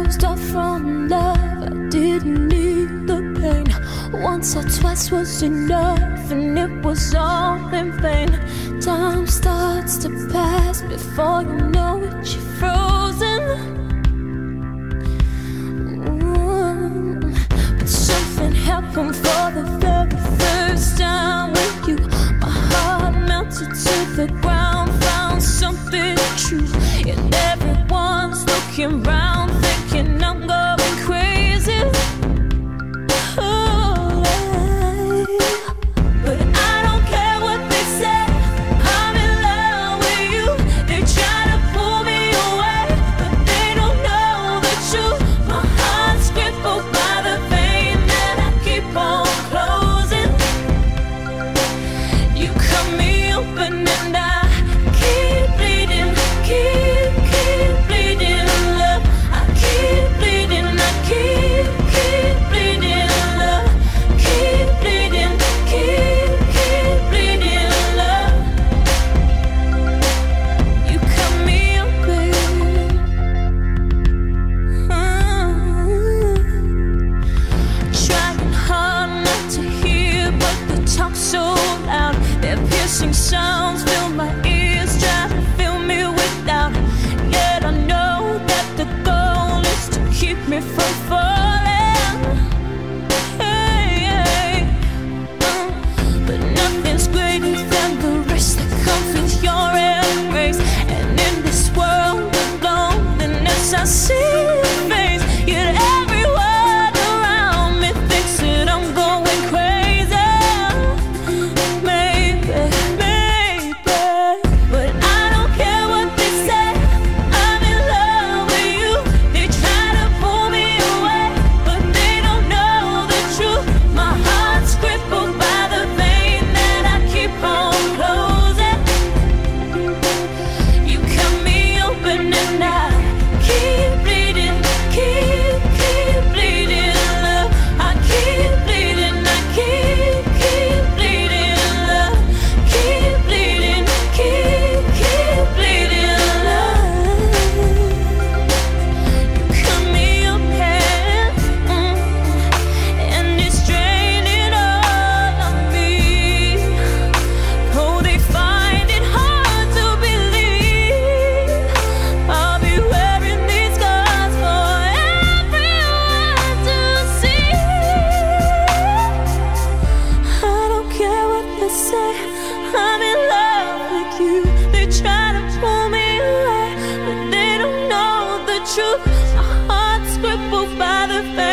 closed off from love. I didn't need the pain. Once or twice was enough, and it was all in vain. Time starts to pass before you know it, you're frozen. But something happened for the very first time with you. My heart melted to the ground, found something true. And everyone's looking round, thinking I'm going crazy. But I don't care what they say, I'm in love with you. They try to pull me away, but they don't know the truth. My heart's crippled by the vein that I keep on closing. You cut me open and I keep bleeding, keep bleeding love. I keep bleeding, I keep bleeding love. Keep bleeding, keep bleeding love. You cut me open. Trying hard not to hear, but the talk's so loud. Their piercing sounds fill my ears, try to fill me with doubt. Yet I know that the goal is to keep me from falling. Hey, but nothing's greater than the rest that comes with your embrace. And in this world of loneliness, I see your face. Yet everyone around me thinks that I'm going crazy. Maybe, but I don't care what they say, I'm in love with you. They try to pull me away, but they don't know the truth. My heart's crippled by the vein that I keep on closing. You cut me open and I keep bleeding, keep bleeding love. I keep bleeding, I keep bleeding love. Keep bleeding, keep bleeding love. You cut me open, and it's draining all of me. Oh, they find it hard to believe I'll be wearing these scars for everyone to see. I don't care what they say, I'm in love with you. They try to pull me away, but they don't know the truth. My heart's crippled by the fact